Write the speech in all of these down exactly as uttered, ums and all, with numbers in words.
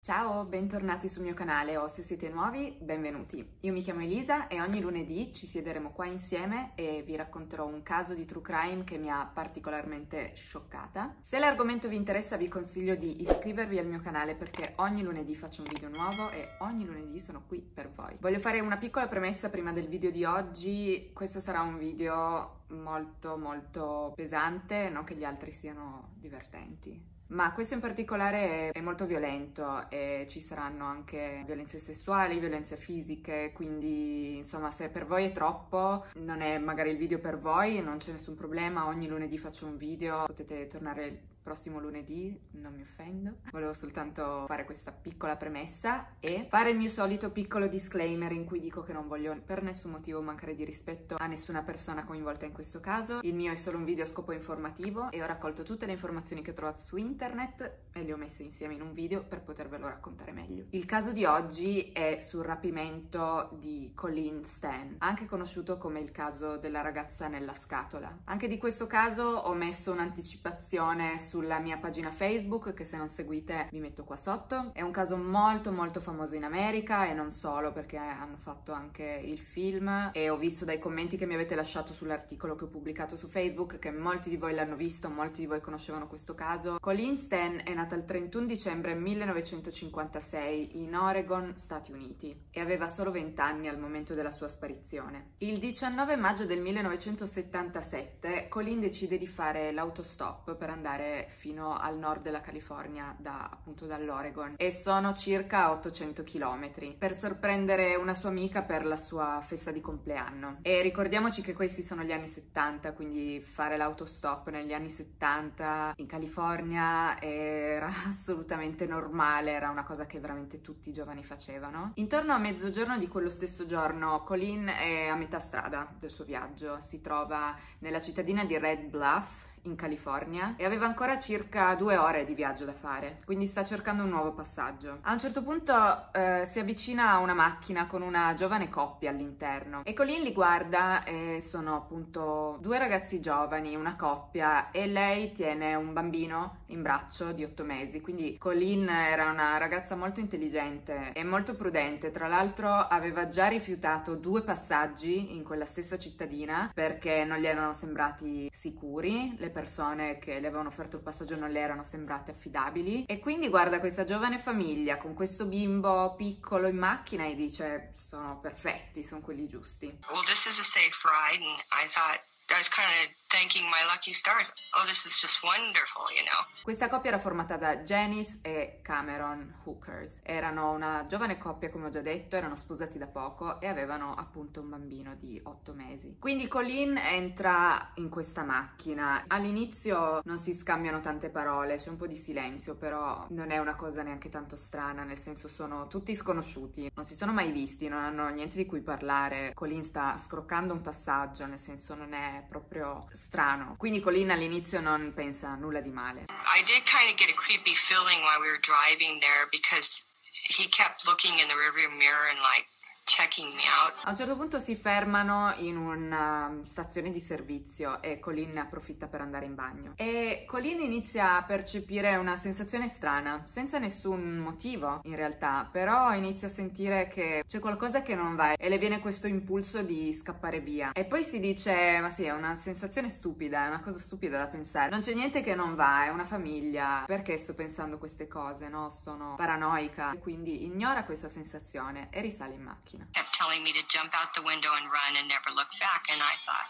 Ciao, bentornati sul mio canale o se siete nuovi, benvenuti. Io mi chiamo Elisa e ogni lunedì ci siederemo qua insieme e vi racconterò un caso di true crime che mi ha particolarmente scioccata. Se l'argomento vi interessa vi consiglio di iscrivervi al mio canale perché ogni lunedì faccio un video nuovo e ogni lunedì sono qui per voi. Voglio fare una piccola premessa prima del video di oggi. Questo sarà un video molto molto pesante, non che gli altri siano divertenti. Ma questo in particolare è molto violento e ci saranno anche violenze sessuali, violenze fisiche, quindi insomma se per voi è troppo, non è magari il video per voi, non c'è nessun problema, ogni lunedì faccio un video, potete tornare il prossimo lunedì, non mi offendo. Volevo soltanto fare questa piccola premessa e fare il mio solito piccolo disclaimer in cui dico che non voglio per nessun motivo mancare di rispetto a nessuna persona coinvolta in questo caso. Il mio è solo un video a scopo informativo e ho raccolto tutte le informazioni che ho trovato su internet e le ho messe insieme in un video per potervelo raccontare meglio. Il caso di oggi è sul rapimento di Colleen Stan, anche conosciuto come il caso della ragazza nella scatola. Anche di questo caso ho messo un'anticipazione sulla mia pagina Facebook che se non seguite vi metto qua sotto. È un caso molto molto famoso in America e non solo, perché hanno fatto anche il film e ho visto dai commenti che mi avete lasciato sull'articolo che ho pubblicato su Facebook che molti di voi l'hanno visto, molti di voi conoscevano questo caso. Colleen Stan è nata il trentuno dicembre millenovecentocinquantasei in Oregon, Stati Uniti, e aveva solo venti anni al momento della sua sparizione. Il diciannove maggio del millenovecentosettantasette Colleen decide di fare l'autostop per andare fino al nord della California, da appunto dall'Oregon, e sono circa ottocento chilometri, per sorprendere una sua amica per la sua festa di compleanno. E ricordiamoci che questi sono gli anni settanta, quindi fare l'autostop negli anni settanta in California era assolutamente normale, era una cosa che veramente tutti i giovani facevano. Intorno a mezzogiorno di quello stesso giorno Colleen è a metà strada del suo viaggio, si trova nella cittadina di Red Bluff in California e aveva ancora circa due ore di viaggio da fare, quindi sta cercando un nuovo passaggio. A un certo punto eh, si avvicina a una macchina con una giovane coppia all'interno e Colleen li guarda e sono appunto due ragazzi giovani, una coppia, e lei tiene un bambino in braccio di otto mesi, quindi Colleen era una ragazza molto intelligente e molto prudente. Tra l'altro aveva già rifiutato due passaggi in quella stessa cittadina perché non gli erano sembrati sicuri, le persone che le avevano offerto il passaggio non le erano sembrate affidabili, e quindi guarda questa giovane famiglia con questo bimbo piccolo in macchina e dice: sono perfetti, sono quelli giusti. Well, this is a safe ride, and I thought I was kind of thanking my lucky stars. Oh, this is just wonderful, you know. Questa coppia era formata da Janice e Cameron Hookers. Erano una giovane coppia, come ho già detto, erano sposati da poco e avevano appunto un bambino di otto mesi. Quindi Colleen entra in questa macchina. All'inizio non si scambiano tante parole, c'è un po' di silenzio, però non è una cosa neanche tanto strana, nel senso sono tutti sconosciuti, non si sono mai visti, non hanno niente di cui parlare. Colleen sta scroccando un passaggio, nel senso non è proprio strano, quindi Colleen all'inizio non pensa nulla di male. I did kind of get a creepy feeling while we were driving there because he kept looking in the rearview mirror and like checking me out. A un certo punto si fermano in una stazione di servizio e Colleen ne approfitta per andare in bagno e Colleen inizia a percepire una sensazione strana senza nessun motivo in realtà, però inizia a sentire che c'è qualcosa che non va e le viene questo impulso di scappare via e poi si dice: ma sì, è una sensazione stupida, è una cosa stupida da pensare, non c'è niente che non va, è una famiglia, perché sto pensando queste cose, no? Sono paranoica, quindi ignora questa sensazione e risale in macchina. Kept telling me to jump out the window and run and never look back, and I thought,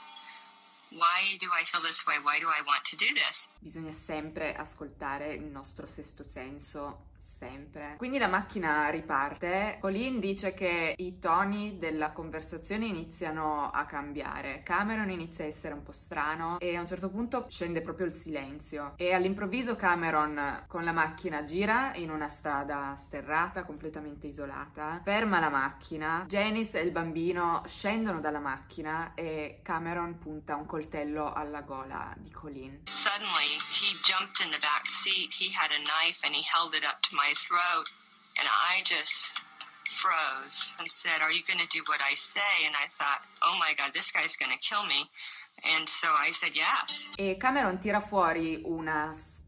why do I feel this way? Why do I want to do this? Bisogna sempre ascoltare il nostro sesto senso, sempre. Quindi la macchina riparte. Colleen dice che i toni della conversazione iniziano a cambiare. Cameron inizia a essere un po' strano e a un certo punto scende proprio il silenzio e all'improvviso Cameron con la macchina gira in una strada sterrata, completamente isolata, ferma la macchina, Janice e il bambino scendono dalla macchina e Cameron punta un coltello alla gola di Colleen. Suddenly he jumped in the back seat, he had a knife and he held it up to my throat, and I just froze. He said, "Are you going to do what I say?" And I thought, oh my god, this guy's going to kill me. And so I said yes. E Cameron tira fuori una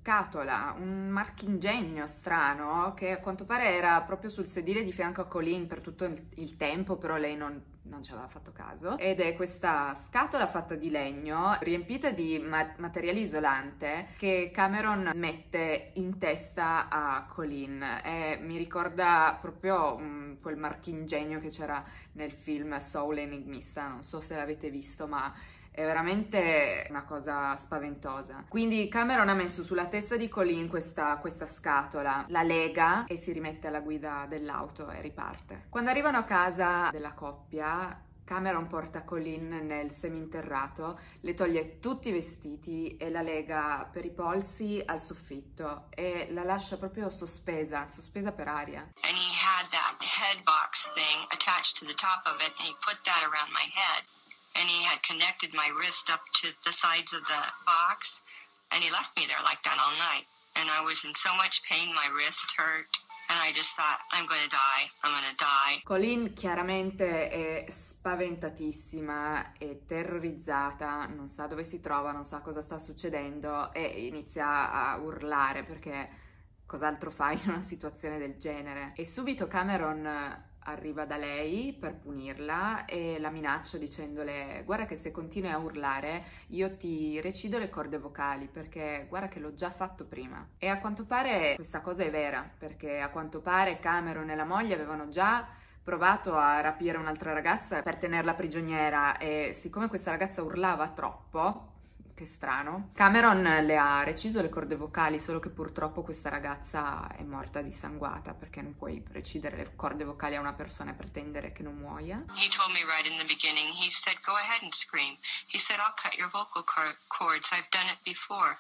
scatola, un marchingegno strano che a quanto pare era proprio sul sedile di fianco a Colleen per tutto il, il tempo, però lei non, non ci aveva fatto caso, ed è questa scatola fatta di legno riempita di ma- materiale isolante che Cameron mette in testa a Colleen, e mi ricorda proprio um, quel marchingegno che c'era nel film Soul Enigmista, non so se l'avete visto, ma è veramente una cosa spaventosa. Quindi Cameron ha messo sulla testa di Colleen questa, questa scatola, la lega e si rimette alla guida dell'auto e riparte. Quando arrivano a casa della coppia, Cameron porta Colleen nel seminterrato, le toglie tutti i vestiti e la lega per i polsi al soffitto e la lascia proprio sospesa, sospesa per aria. And he had that head box thing attached to the top of it, and he put that around my head. And he had connected my wrist up to the sides of the box, and he left me there like that all night. And I was in so much pain, my wrist hurt, and I just thought, I'm gonna die, I'm gonna die. Colleen chiaramente è spaventatissima e terrorizzata, non sa dove si trova, non sa cosa sta succedendo e inizia a urlare perché cos'altro fai in una situazione del genere. E subito Cameron arriva da lei per punirla e la minaccia dicendole: guarda che se continui a urlare io ti recido le corde vocali, perché guarda che l'ho già fatto prima. E a quanto pare questa cosa è vera, perché a quanto pare Cameron e la moglie avevano già provato a rapire un'altra ragazza per tenerla prigioniera, e siccome questa ragazza urlava troppo, che strano, Cameron le ha reciso le corde vocali, solo che purtroppo questa ragazza è morta dissanguata, perché non puoi recidere le corde vocali a una persona e pretendere che non muoia. He told me right in the beginning, he said, go ahead and scream. He said, I'll cut your vocal cords, I've done it before.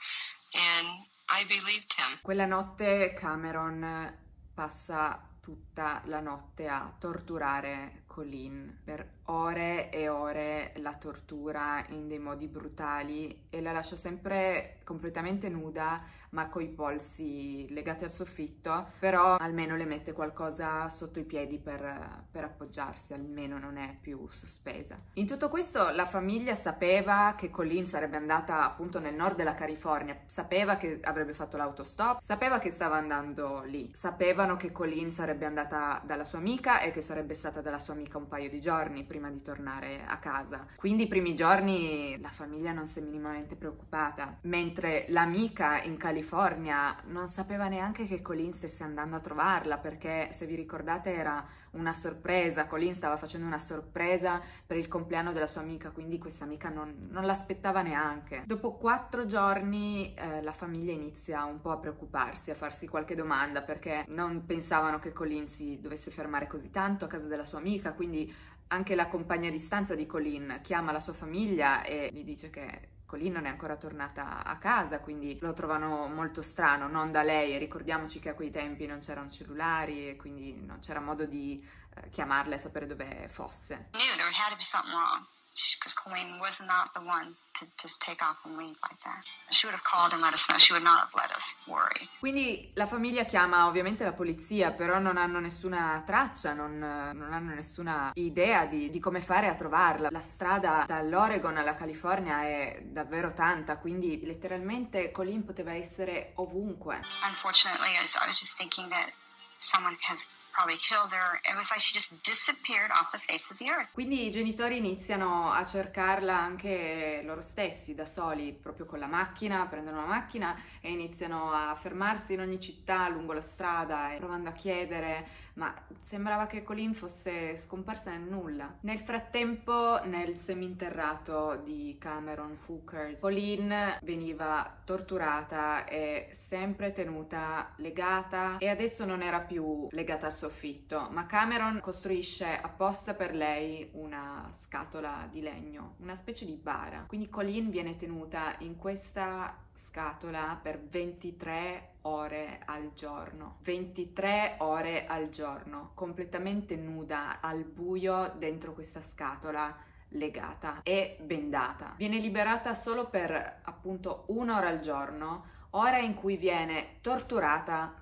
And I believed him. Quella notte Cameron passa tutta la notte a torturare Colleen. Per ore e ore la tortura in dei modi brutali e la lascia sempre completamente nuda, ma coi polsi legati al soffitto, però almeno le mette qualcosa sotto i piedi per, per appoggiarsi, almeno non è più sospesa. In tutto questo la famiglia sapeva che Colleen sarebbe andata appunto nel nord della California, sapeva che avrebbe fatto l'autostop, sapeva che stava andando lì, sapevano che Colleen sarebbe andata dalla sua amica e che sarebbe stata dalla sua amica un paio di giorni prima di tornare a casa. Quindi i primi giorni la famiglia non si è minimamente preoccupata, mentre l'amica in California non sapeva neanche che Colleen stesse andando a trovarla, perché se vi ricordate era una sorpresa, Colleen stava facendo una sorpresa per il compleanno della sua amica, quindi questa amica non, non l'aspettava neanche. Dopo quattro giorni eh, la famiglia inizia un po' a preoccuparsi, a farsi qualche domanda, perché non pensavano che Colleen si dovesse fermare così tanto a casa della sua amica, quindi anche la compagna di stanza di Colleen chiama la sua famiglia e gli dice che Colleen non è ancora tornata a casa, quindi lo trovano molto strano, non da lei, e ricordiamoci che a quei tempi non c'erano cellulari e quindi non c'era modo di eh, chiamarla e sapere dove fosse. I knew there had to be something wrong, because Colleen was not the one to just take off and leave like that. She would have called and let us know. She would not have let us worry. Quindi la famiglia chiama ovviamente la polizia, però non hanno nessuna traccia, non, non hanno nessuna idea di, di come fare a trovarla. La strada dall'Oregon alla California è davvero tanta, quindi letteralmente Colleen poteva essere ovunque. Unfortunately, I was, I was just thinking that someone has probably killed her. It was like she just disappeared off the face of the earth. Quindi i genitori iniziano a cercarla anche loro stessi, da soli, proprio con la macchina, prendono la macchina e iniziano a fermarsi in ogni città lungo la strada, provando a chiedere, ma sembrava che Colleen fosse scomparsa nel nulla. Nel frattempo, nel seminterrato di Cameron Hookers, Colleen veniva torturata e sempre tenuta legata, e adesso non era più legata al soffitto, ma Cameron costruisce apposta per lei una scatola di legno, una specie di bara. Quindi Colleen viene tenuta in questa scatola per ventitré ore al giorno, ventitré ore al giorno, completamente nuda, al buio, dentro questa scatola, legata e bendata. Viene liberata solo per appunto un'ora al giorno, ora in cui viene torturata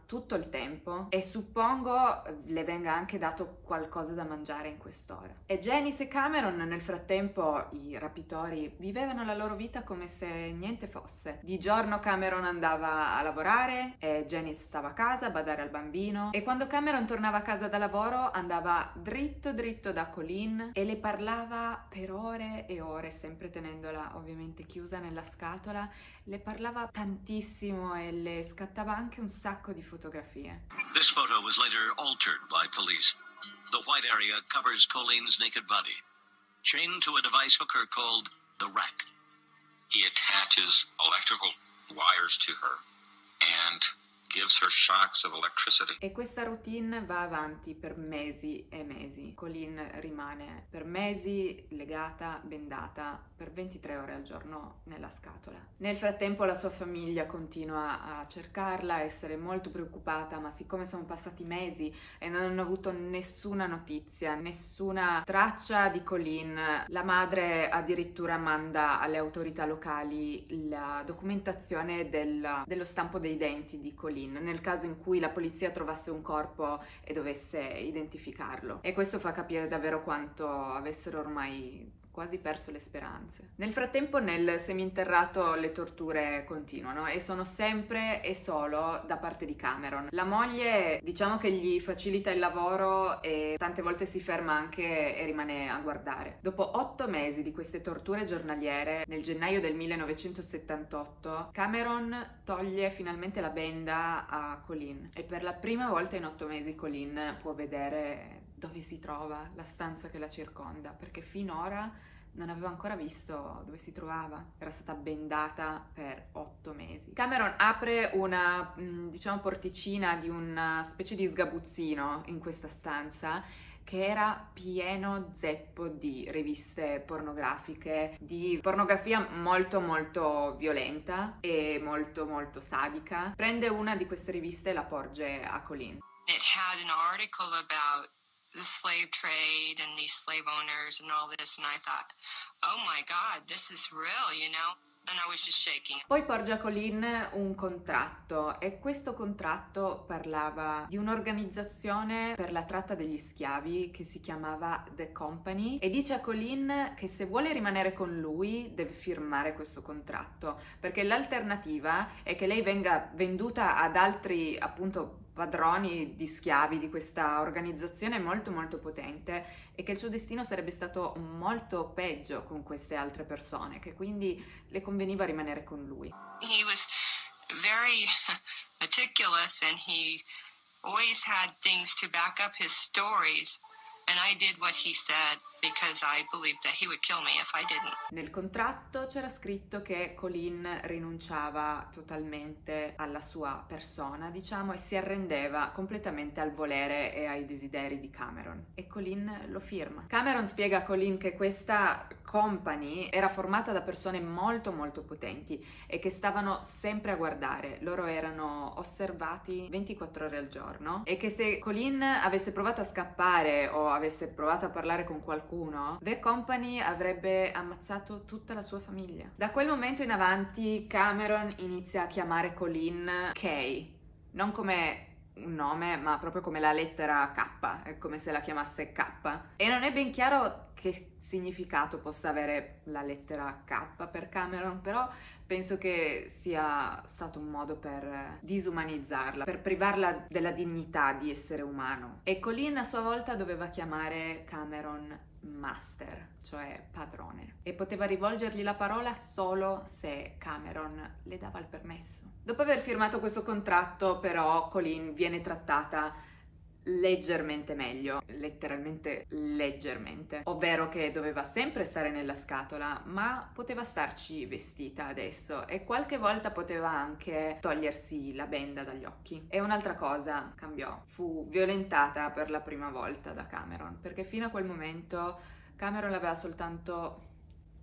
tutto il tempo e suppongo le venga anche dato qualcosa da mangiare in quest'ora. E Janice e Cameron nel frattempo, i rapitori, vivevano la loro vita come se niente fosse. Di giorno Cameron andava a lavorare e Janice stava a casa a badare al bambino, e quando Cameron tornava a casa da lavoro andava dritto dritto da Colleen e le parlava per ore e ore, sempre tenendola ovviamente chiusa nella scatola. Le parlava tantissimo e le scattava anche un sacco di fotografie. This photo was later altered by police. The white area covers Colleen's naked body, chained to a device hooker called the rack. He attaches electrical wires to her and gives her shocks of electricity. E questa routine va avanti per mesi e mesi. Colleen rimane per mesi legata, bendata, per ventitré ore al giorno nella scatola. Nel frattempo la sua famiglia continua a cercarla, a essere molto preoccupata, ma siccome sono passati mesi e non hanno avuto nessuna notizia, nessuna traccia di Colleen, la madre addirittura manda alle autorità locali la documentazione del, dello stampo dei denti di Colleen, nel caso in cui la polizia trovasse un corpo e dovesse identificarlo. E questo fa capire davvero quanto avessero ormai quasi perso le speranze. Nel frattempo nel seminterrato le torture continuano e sono sempre e solo da parte di Cameron. La moglie diciamo che gli facilita il lavoro e tante volte si ferma anche e rimane a guardare. Dopo otto mesi di queste torture giornaliere, nel gennaio del millenovecentosettantotto, Cameron toglie finalmente la benda a Colleen e per la prima volta in otto mesi Colleen può vedere dove si trova, la stanza che la circonda, perché finora non aveva ancora visto dove si trovava, era stata bendata per otto mesi. Cameron apre una, diciamo, porticina di una specie di sgabuzzino in questa stanza che era pieno zeppo di riviste pornografiche, di pornografia molto molto violenta e molto molto sadica. Prende una di queste riviste e la porge a Colleen. It had an article about the slave trade and these slave owners and all this, and I thought, oh my God, this is real, you know? And I was just shaking. Poi porge a Colleen un contratto e questo contratto parlava di un'organizzazione per la tratta degli schiavi che si chiamava The Company e dice a Colleen che se vuole rimanere con lui deve firmare questo contratto, perché l'alternativa è che lei venga venduta ad altri, appunto, padroni di schiavi di questa organizzazione molto molto potente e che il suo destino sarebbe stato molto peggio con queste altre persone, che quindi le conveniva rimanere con lui. He was very meticulous and he always had things to back up his stories. And I did what he said because I believed that he would kill me if I didn't. Nel contratto c'era scritto che Colleen rinunciava totalmente alla sua persona, diciamo, e si arrendeva completamente al volere e ai desideri di Cameron. E Colleen lo firma. Cameron spiega a Colleen che questa company era formata da persone molto molto potenti e che stavano sempre a guardare. Loro erano osservati ventiquattro ore al giorno e che se Colleen avesse provato a scappare o avesse provato a parlare con qualcuno, The Company avrebbe ammazzato tutta la sua famiglia. Da quel momento in avanti Cameron inizia a chiamare Colleen Kay, non come un nome, ma proprio come la lettera K, è come se la chiamasse K. E non è ben chiaro che significato possa avere la lettera K per Cameron, però penso che sia stato un modo per disumanizzarla, per privarla della dignità di essere umano. E Colleen a sua volta doveva chiamare Cameron Master, cioè padrone, e poteva rivolgergli la parola solo se Cameron le dava il permesso. Dopo aver firmato questo contratto, però, Colleen viene trattata leggermente meglio, letteralmente leggermente, ovvero che doveva sempre stare nella scatola, ma poteva starci vestita adesso e qualche volta poteva anche togliersi la benda dagli occhi. E un'altra cosa cambiò: fu violentata per la prima volta da Cameron, perché fino a quel momento Cameron l'aveva soltanto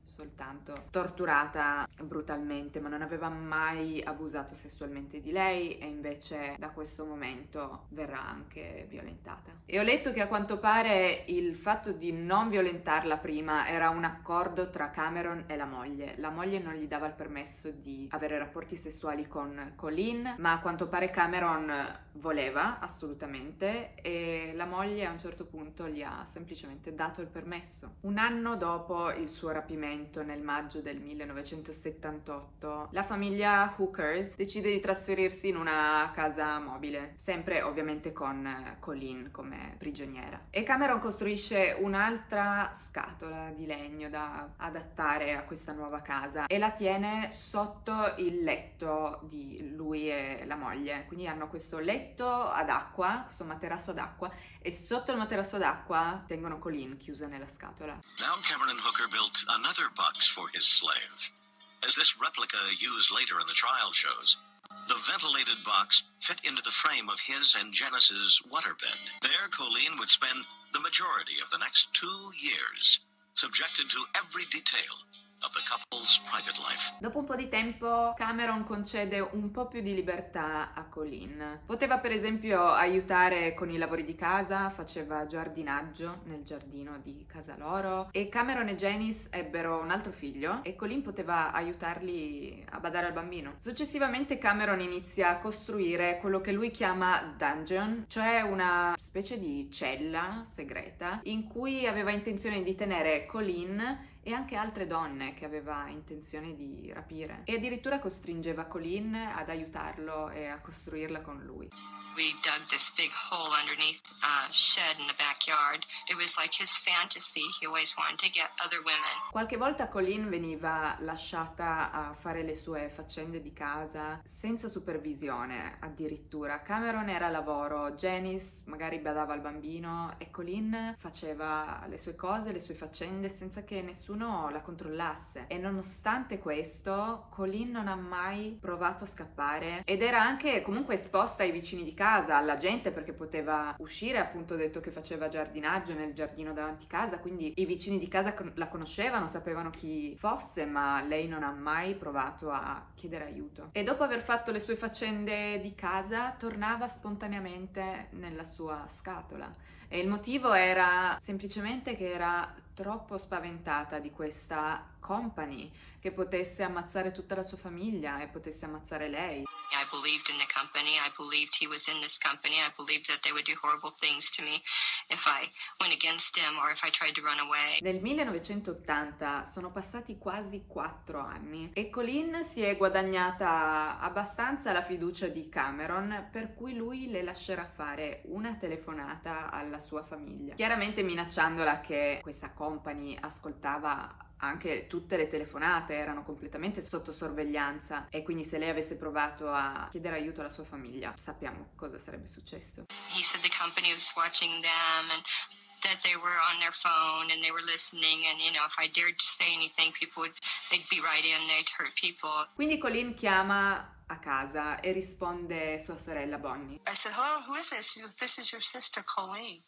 soltanto torturata brutalmente, ma non aveva mai abusato sessualmente di lei, e invece da questo momento verrà anche violentata. E ho letto che a quanto pare il fatto di non violentarla prima era un accordo tra Cameron e la moglie. La moglie non gli dava il permesso di avere rapporti sessuali con Colleen, ma a quanto pare Cameron voleva assolutamente, e la moglie a un certo punto gli ha semplicemente dato il permesso. Un anno dopo il suo rapimento, nel maggio del millenovecentosettantotto, la famiglia Hookers decide di trasferirsi in una casa mobile, sempre ovviamente con Colleen come prigioniera. E Cameron costruisce un'altra scatola di legno da adattare a questa nuova casa e la tiene sotto il letto di lui e la moglie. Quindi hanno questo letto ad acqua, questo materasso ad acqua, e sotto il materasso d'acqua tengono Colleen chiusa nella scatola. Now Cameron Hooker built another box for his slave. As this replica used later in the trial shows, the ventilated box fit into the frame of his and Janice's waterbed. There, Colleen would spend the majority of the next two years, subjected to every detail of the couple's private life. Dopo un po' di tempo Cameron concede un po' più di libertà a Colleen. Poteva per esempio aiutare con i lavori di casa, faceva giardinaggio nel giardino di casa loro, e Cameron e Janice ebbero un altro figlio e Colleen poteva aiutarli a badare al bambino. Successivamente Cameron inizia a costruire quello che lui chiama dungeon, cioè una specie di cella segreta in cui aveva intenzione di tenere Colleen e anche altre donne che aveva intenzione di rapire, e addirittura costringeva Colleen ad aiutarlo e a costruirla con lui. We dug this big hole underneath a shed in the backyard. It was like his fantasy. He always wanted to get other women. Qualche volta Colleen veniva lasciata a fare le sue faccende di casa senza supervisione, addirittura. Cameron era a lavoro, Janice magari badava al bambino e Colleen faceva le sue cose, le sue faccende senza che nessuno la controllasse. E nonostante questo, Colleen non ha mai provato a scappare ed era anche comunque esposta ai vicini di casa, alla gente, perché poteva uscire. Appunto, ho detto che faceva giardinaggio nel giardino davanti casa, quindi i vicini di casa la conoscevano, sapevano chi fosse, ma lei non ha mai provato a chiedere aiuto. E dopo aver fatto le sue faccende di casa tornava spontaneamente nella sua scatola, e il motivo era semplicemente che era troppo spaventata di questa company che potesse ammazzare tutta la sua famiglia e potesse ammazzare lei. I believed in the company. I believed he was in this company. I believed that they would do horrible things to me if I went against him or if I tried to run away. Nel millenovecentottanta sono passati quasi quattro anni e Colleen si è guadagnata abbastanza la fiducia di Cameron, per cui lui le lascerà fare una telefonata alla sua famiglia, chiaramente minacciandola che questa company ascoltava anche tutte le telefonate, erano completamente sotto sorveglianza, e quindi se lei avesse provato a chiedere aiuto alla sua famiglia sappiamo cosa sarebbe successo. He said the company was watching them and that they were on their phone and they were listening, and you know, if I dared to say anything, people would they'd be right in, they'd hurt people. Quindi Colleen chiama a casa e risponde sua sorella Bonnie. I said, "Hello, who is this?" She goes, "This is your sister Colleen."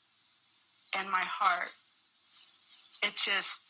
And my heart, it just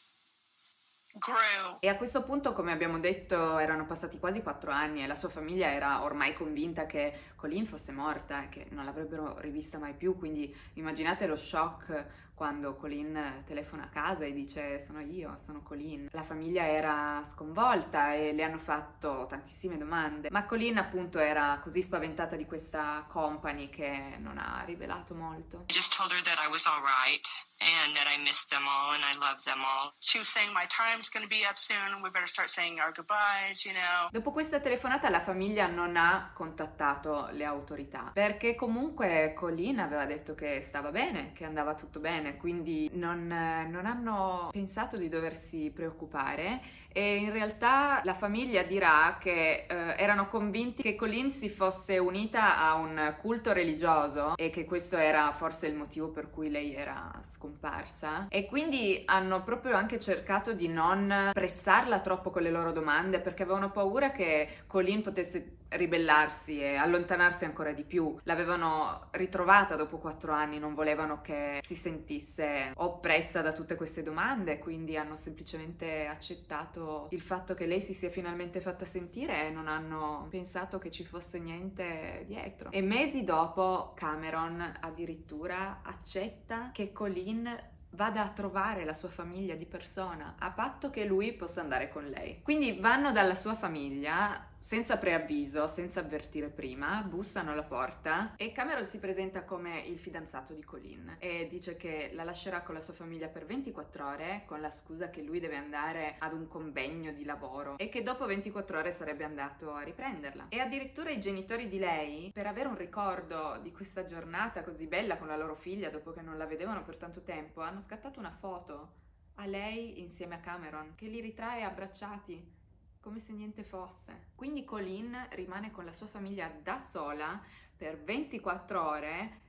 grew. E a questo punto, come abbiamo detto, erano passati quasi quattro anni e la sua famiglia era ormai convinta che Colleen fosse morta e che non l'avrebbero rivista mai più, quindi immaginate lo shock quando Colleen telefona a casa e dice sono io, sono Colleen. La famiglia era sconvolta e le hanno fatto tantissime domande, ma Colleen appunto era così spaventata di questa company che non ha rivelato molto. I just told her that I was all right and that I missed them all and I loved them all. She was saying my time's going to be up soon. We better start saying our goodbyes, you know. Dopo questa telefonata la famiglia non ha contattato le autorità, perché comunque Colleen aveva detto che stava bene, che andava tutto bene, quindi non, non hanno pensato di doversi preoccupare, e in realtà la famiglia dirà che eh, erano convinti che Colleen si fosse unita a un culto religioso e che questo era forse il motivo per cui lei era scomparsa, e quindi hanno proprio anche cercato di non pressarla troppo con le loro domande perché avevano paura che Colleen potesse ribellarsi e allontanarsi ancora di più. L'avevano ritrovata dopo quattro anni, non volevano che si sentisse oppressa da tutte queste domande, quindi hanno semplicemente accettato il fatto che lei si sia finalmente fatta sentire e non hanno pensato che ci fosse niente dietro. E mesi dopo Cameron addirittura accetta che Colleen vada a trovare la sua famiglia di persona, a patto che lui possa andare con lei. Quindi vanno dalla sua famiglia senza preavviso, senza avvertire prima, bussano alla porta e Cameron si presenta come il fidanzato di Colleen e dice che la lascerà con la sua famiglia per ventiquattro ore con la scusa che lui deve andare ad un convegno di lavoro e che dopo ventiquattro ore sarebbe andato a riprenderla. E addirittura i genitori di lei, per avere un ricordo di questa giornata così bella con la loro figlia dopo che non la vedevano per tanto tempo, hanno scattato una foto a lei insieme a Cameron che li ritrae abbracciati come se niente fosse. Quindi Colleen rimane con la sua famiglia da sola per ventiquattro ore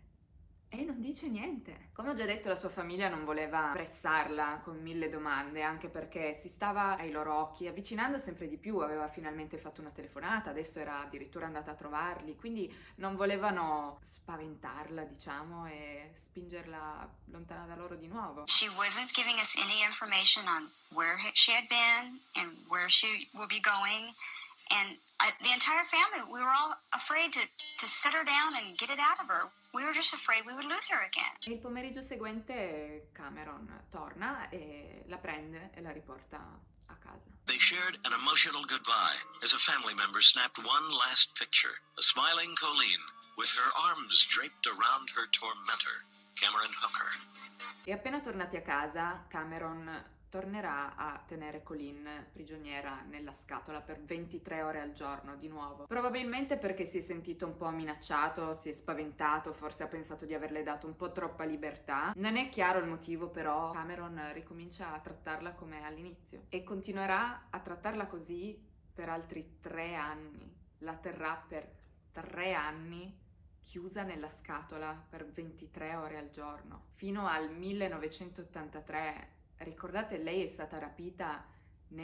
e non dice niente. Come ho già detto, la sua famiglia non voleva pressarla con mille domande, anche perché si stava ai loro occhi avvicinando sempre di più, aveva finalmente fatto una telefonata, adesso era addirittura andata a trovarli, quindi non volevano spaventarla, diciamo, e spingerla lontana da loro di nuovo. She wasn't giving us any information on where she had been and where she would be going. And I, the entire family, we were all afraid to, to set her down and get it out of her. We were just afraid we would lose her again. E il pomeriggio seguente Cameron torna e la prende e la riporta a casa. They shared an emotional goodbye as a family member snapped one last picture. A smiling Colleen with her arms draped around her tormentor, Cameron Hooker. E appena tornati a casa, Cameron tornerà a tenere Colleen prigioniera nella scatola per ventitré ore al giorno di nuovo. Probabilmente perché si è sentito un po' minacciato, si è spaventato, forse ha pensato di averle dato un po' troppa libertà. Non è chiaro il motivo, però Cameron ricomincia a trattarla come all'inizio e continuerà a trattarla così per altri tre anni. La terrà per tre anni chiusa nella scatola per ventitré ore al giorno, fino al millenovecentottantatré. Ricordate, lei è stata rapita nel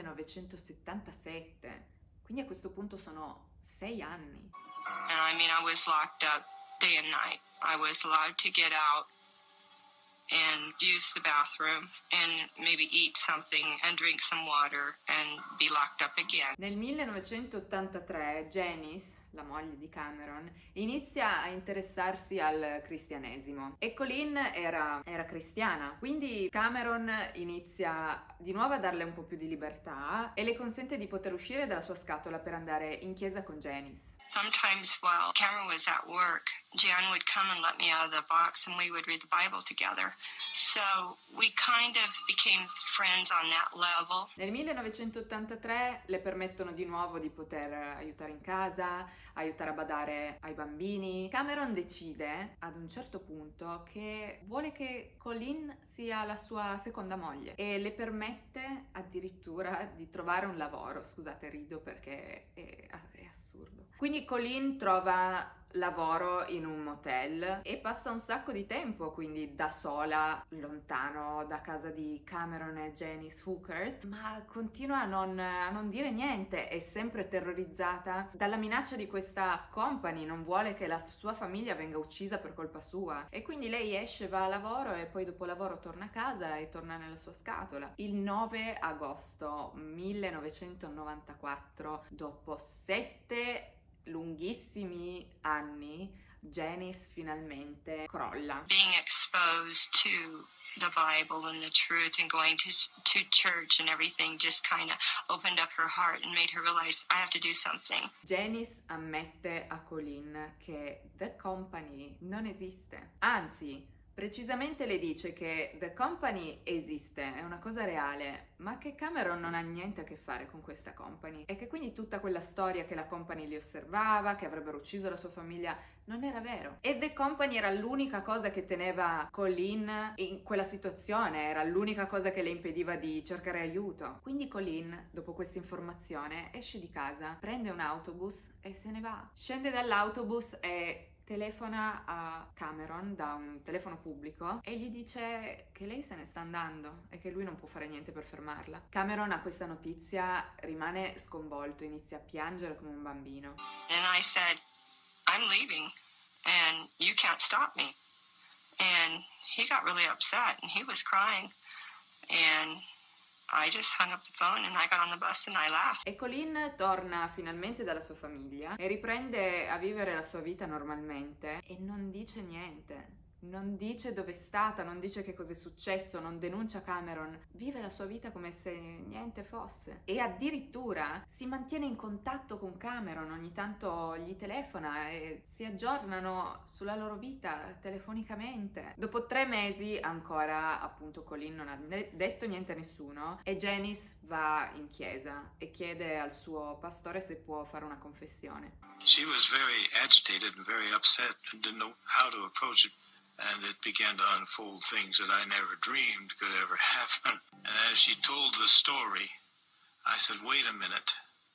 millenovecentosettantasette, quindi a questo punto sono sei anni. And I mean, I was locked up day and night. I was allowed to get out and use the bathroom and maybe eat something and drink some water and be locked up again. Nel millenovecentottantatré Janice, la moglie di Cameron, inizia a interessarsi al cristianesimo e Colleen era, era cristiana, quindi Cameron inizia di nuovo a darle un po' più di libertà e le consente di poter uscire dalla sua scatola per andare in chiesa con Janice. Sometimes while Cameron was at work, Jan would come and let me out of the box and we would read the Bible together. So we kind of became friends on that level. Nel millenovecentottantatré le permettono di nuovo di poter aiutare in casa, aiutare a badare ai bambini. Cameron decide ad un certo punto che vuole che Colleen sia la sua seconda moglie e le permette addirittura di trovare un lavoro. Scusate, rido perché è, è assurdo. Quindi Colleen trova lavoro in un motel e passa un sacco di tempo quindi da sola, lontano da casa di Cameron e Janice Hookers, ma continua a non, a non dire niente, è sempre terrorizzata dalla minaccia di questa company, non vuole che la sua famiglia venga uccisa per colpa sua e quindi lei esce, va a lavoro e poi dopo lavoro torna a casa e torna nella sua scatola. Il nove agosto millenovecentonovantaquattro, dopo sette lunghissimi anni, Janice finalmente crolla. Being exposed to the Bible and the truth and going to to church and everything just kind of opened up her heart and made her realize I have to do something. Janice ammette a Colleen che The Company non esiste, anzi precisamente le dice che The Company esiste, è una cosa reale, ma che Cameron non ha niente a che fare con questa company e che quindi tutta quella storia che la company li osservava, che avrebbero ucciso la sua famiglia, non era vero. E The Company era l'unica cosa che teneva Colleen in quella situazione, era l'unica cosa che le impediva di cercare aiuto. Quindi Colleen, dopo questa informazione, esce di casa, prende un autobus e se ne va. Scende dall'autobus e telefona a Cameron da un telefono pubblico e gli dice che lei se ne sta andando e che lui non può fare niente per fermarla. Cameron a questa notizia rimane sconvolto, inizia a piangere come un bambino. And I said, I'm leaving and you can't stop me. And he got really upset and he was crying and I just hung up the phone and I got on the bus and I left. E Colleen torna finalmente dalla sua famiglia e riprende a vivere la sua vita normalmente e non dice niente. Non dice dove è stata, non dice che cosa è successo, non denuncia Cameron, vive la sua vita come se niente fosse. E addirittura si mantiene in contatto con Cameron, ogni tanto gli telefona e si aggiornano sulla loro vita telefonicamente. Dopo tre mesi ancora, appunto, Colleen non ha detto niente a nessuno e Janice va in chiesa e chiede al suo pastore se può fare una confessione. She was very agitated and very upset and didn't know how to approach it. And it began to unfold things that I never dreamed could ever happen. And as she told the story, I said, wait a minute.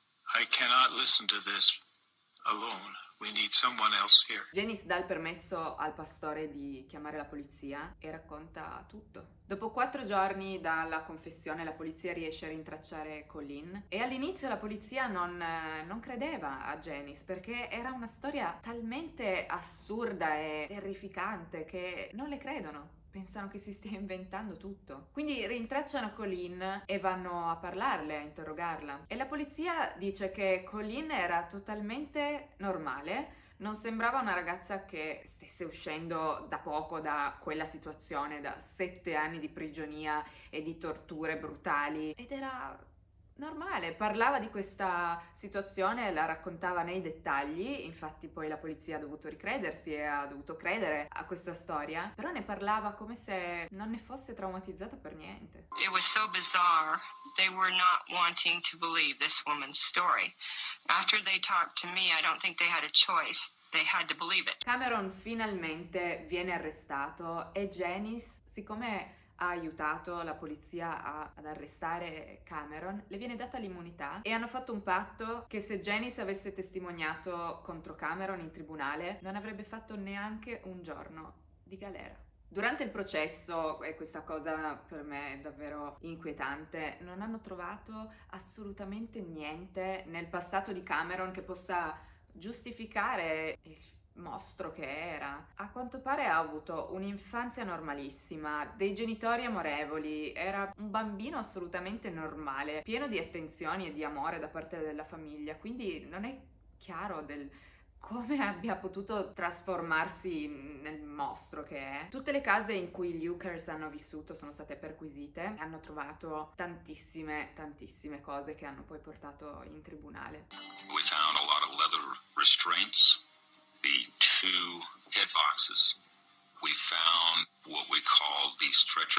I cannot listen to this alone. We need someone else here. Janice dà il permesso al pastore di chiamare la polizia e racconta tutto. Dopo quattro giorni dalla confessione la polizia riesce a rintracciare Colleen e all'inizio la polizia non, non credeva a Janice perché era una storia talmente assurda e terrificante che non le credono. Pensano che si stia inventando tutto. Quindi rintracciano Colleen e vanno a parlarle, a interrogarla. E la polizia dice che Colleen era totalmente normale, non sembrava una ragazza che stesse uscendo da poco da quella situazione, da sette anni di prigionia e di torture brutali. Ed era normale, parlava di questa situazione, la raccontava nei dettagli, infatti poi la polizia ha dovuto ricredersi e ha dovuto credere a questa storia, però ne parlava come se non ne fosse traumatizzata per niente. It was so bizarre. They were not wanting to believe this woman's story. After they talked to me, I don't think they had a choice. They had to believe it. Cameron finalmente viene arrestato e Janice, siccome ha aiutato la polizia a, ad arrestare Cameron, le viene data l'immunità e hanno fatto un patto che se Janice avesse testimoniato contro Cameron in tribunale non avrebbe fatto neanche un giorno di galera. Durante il processo, e questa cosa per me è davvero inquietante, non hanno trovato assolutamente niente nel passato di Cameron che possa giustificare il mostro che era. A quanto pare ha avuto un'infanzia normalissima, dei genitori amorevoli, era un bambino assolutamente normale, pieno di attenzioni e di amore da parte della famiglia, quindi non è chiaro del come abbia potuto trasformarsi nel mostro che è. Tutte le case in cui gli Hookers hanno vissuto sono state perquisite e hanno trovato tantissime, tantissime cose che hanno poi portato in tribunale. We found a lot of leather restraints, the two head boxes. We found what we call the stretcher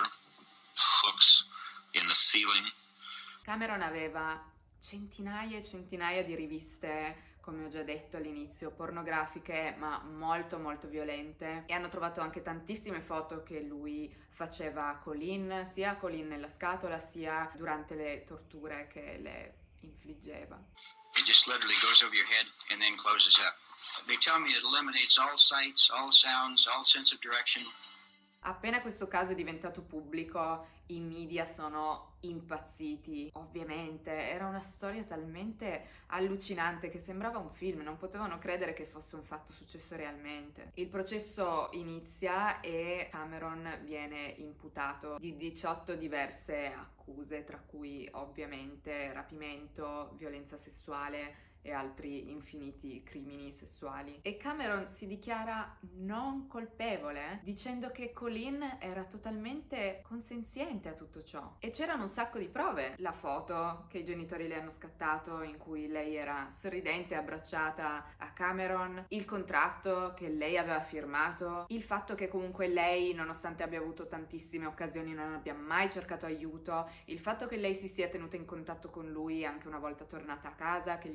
hooks in the ceiling. Cameron aveva centinaia e centinaia di riviste, come ho già detto all'inizio, pornografiche ma molto molto violente, e hanno trovato anche tantissime foto che lui faceva a Colleen, sia a Colleen nella scatola sia durante le torture che le infliggeva. It just literally goes over your head and then closes up. They tell me it eliminates all sights, all sounds, all sense of direction. Appena questo caso è diventato pubblico, i media sono impazziti. Ovviamente era una storia talmente allucinante che sembrava un film, non potevano credere che fosse un fatto successo realmente. Il processo inizia e Cameron viene imputato di diciotto diverse accuse, tra cui ovviamente rapimento, violenza sessuale e altri infiniti crimini sessuali. E Cameron si dichiara non colpevole, dicendo che Colleen era totalmente consenziente a tutto ciò. E c'erano un sacco di prove. La foto che i genitori le hanno scattato in cui lei era sorridente e abbracciata a Cameron, il contratto che lei aveva firmato, il fatto che comunque lei, nonostante abbia avuto tantissime occasioni, non abbia mai cercato aiuto, il fatto che lei si sia tenuta in contatto con lui anche una volta tornata a casa, che gli telefonava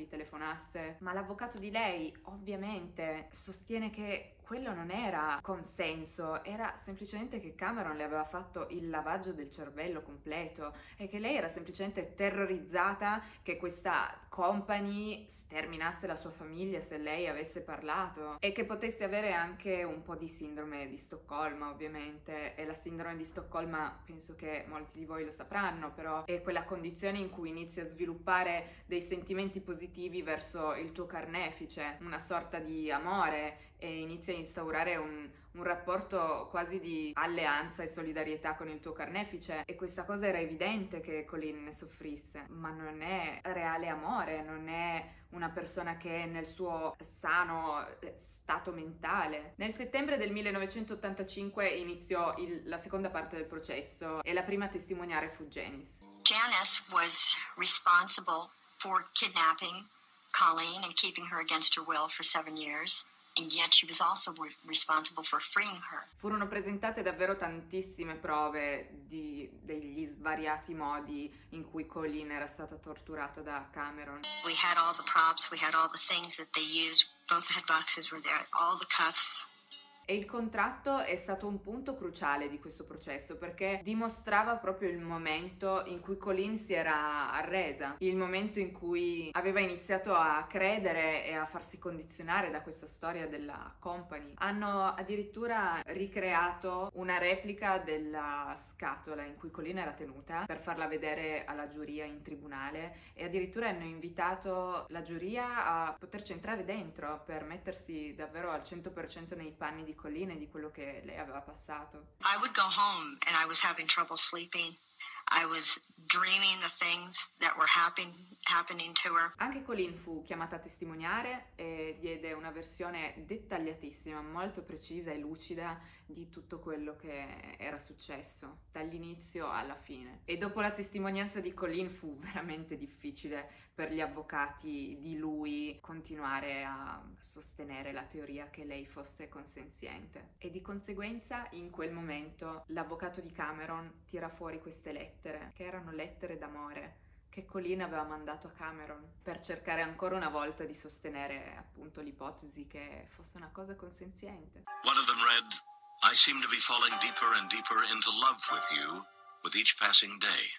telefonasse, ma l'avvocato di lei ovviamente sostiene che quello non era consenso, era semplicemente che Cameron le aveva fatto il lavaggio del cervello completo e che lei era semplicemente terrorizzata che questa company sterminasse la sua famiglia se lei avesse parlato e che potesse avere anche un po' di sindrome di Stoccolma, ovviamente. E la sindrome di Stoccolma penso che molti di voi lo sapranno, però è quella condizione in cui inizi a sviluppare dei sentimenti positivi verso il tuo carnefice, una sorta di amore, e inizi a instaurare un, un rapporto quasi di alleanza e solidarietà con il tuo carnefice, e questa cosa era evidente che Colleen ne soffrisse, ma non è reale amore, non è una persona che è nel suo sano stato mentale. Nel settembre del millenovecentottantacinque iniziò il, la seconda parte del processo e la prima a testimoniare fu Janice. Janice was responsible for kidnapping Colleen and keeping her against her will for seven years. And yet she was also responsible for freeing her. Furono presentate davvero tantissime prove di, degli svariati modi in cui Colleen era stata torturata da Cameron. We had all the props, we had all the things that they used. Both the head boxes were there, all the cuffs. E il contratto è stato un punto cruciale di questo processo, perché dimostrava proprio il momento in cui Colleen si era arresa, il momento in cui aveva iniziato a credere e a farsi condizionare da questa storia della company. Hanno addirittura ricreato una replica della scatola in cui Colleen era tenuta per farla vedere alla giuria in tribunale, e addirittura hanno invitato la giuria a poterci entrare dentro per mettersi davvero al cento per cento nei panni di Colleen e di quello che lei aveva passato. I would go home and I was having trouble sleeping. I was dreaming the things that were happen, happening to her. Anche Colleen fu chiamata a testimoniare e diede una versione dettagliatissima, molto precisa e lucida di tutto quello che era successo, dall'inizio alla fine. E dopo la testimonianza di Colleen fu veramente difficile per gli avvocati di lui continuare a sostenere la teoria che lei fosse consenziente. E di conseguenza, in quel momento, l'avvocato di Cameron tira fuori queste lettere, che erano lettere d'amore, che Colleen aveva mandato a Cameron per cercare ancora una volta di sostenere appunto l'ipotesi che fosse una cosa consenziente. One of them read, "I seem to be falling deeper and deeper into love with you with each passing day."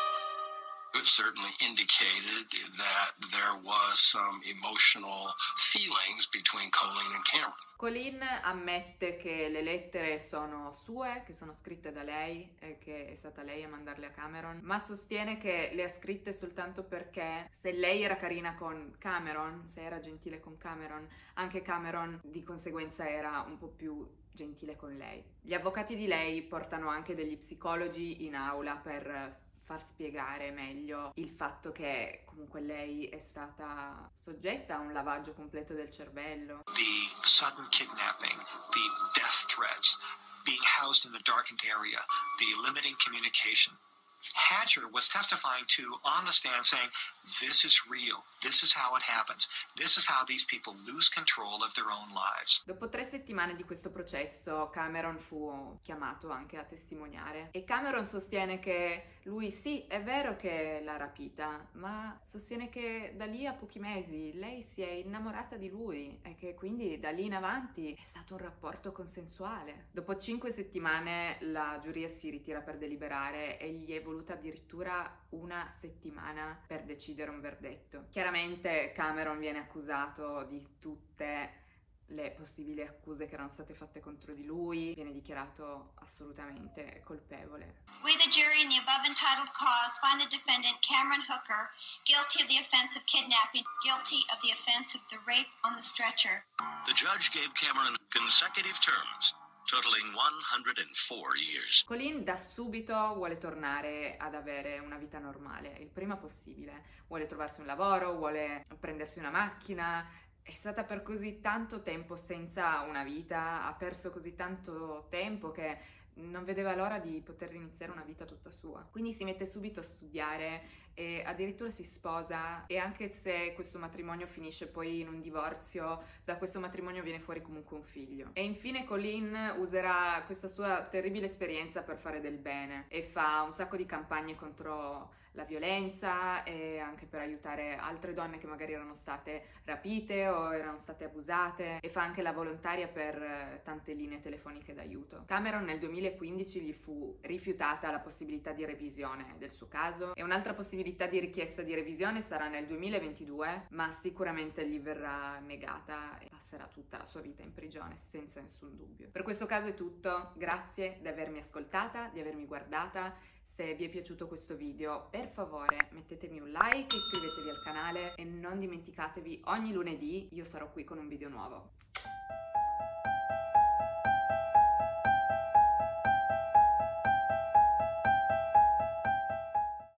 It certainly indicated that there was some emotional feelings between Colleen and Cameron. Colleen ammette che le lettere sono sue, che sono scritte da lei e che è stata lei a mandarle a Cameron, ma sostiene che le ha scritte soltanto perché se lei era carina con Cameron, se era gentile con Cameron, anche Cameron di conseguenza era un po' più gentile con lei. Gli avvocati di lei portano anche degli psicologi in aula per far spiegare meglio il fatto che comunque lei è stata soggetta a un lavaggio completo del cervello. The sudden kidnapping, the death threats, being housed in a darkened area, the limiting communication. Hatcher was testifying to on the stand saying, this is real, this is how it happens, this is how these people lose control of their own lives. Dopo tre settimane di questo processo, Cameron fu chiamato anche a testimoniare e Cameron sostiene che lui sì, è vero che l'ha rapita, ma sostiene che da lì a pochi mesi lei si è innamorata di lui e che quindi da lì in avanti è stato un rapporto consensuale. Dopo cinque settimane la giuria si ritira per deliberare e gli è voluta addirittura una settimana per decidere un verdetto. Chiaramente Cameron viene accusato di tutte le possibili accuse che erano state fatte contro di lui, viene dichiarato assolutamente colpevole. We, the jury, in the above entitled cause, find the defendant, Cameron Hooker, guilty of the offense of kidnapping, guilty of the offense of the rape on the stretcher. The judge gave Cameron consecutive terms, totaling one hundred four years. Colleen da subito vuole tornare ad avere una vita normale, il prima possibile. Vuole trovarsi un lavoro, vuole prendersi una macchina. È stata per così tanto tempo senza una vita, ha perso così tanto tempo che non vedeva l'ora di poter iniziare una vita tutta sua. Quindi si mette subito a studiare e addirittura si sposa, e anche se questo matrimonio finisce poi in un divorzio, da questo matrimonio viene fuori comunque un figlio. E infine Colleen userà questa sua terribile esperienza per fare del bene e fa un sacco di campagne contro la violenza e anche per aiutare altre donne che magari erano state rapite o erano state abusate, e fa anche la volontaria per tante linee telefoniche d'aiuto. Cameron nel duemilaquindici gli fu rifiutata la possibilità di revisione del suo caso, e un'altra possibilità di richiesta di revisione sarà nel duemilaventidue, ma sicuramente gli verrà negata e passerà tutta la sua vita in prigione senza nessun dubbio. Per questo caso è tutto, grazie di avermi ascoltata, di avermi guardata. Se vi è piaciuto questo video, per favore mettetemi un like, iscrivetevi al canale e non dimenticatevi, ogni lunedì io sarò qui con un video nuovo.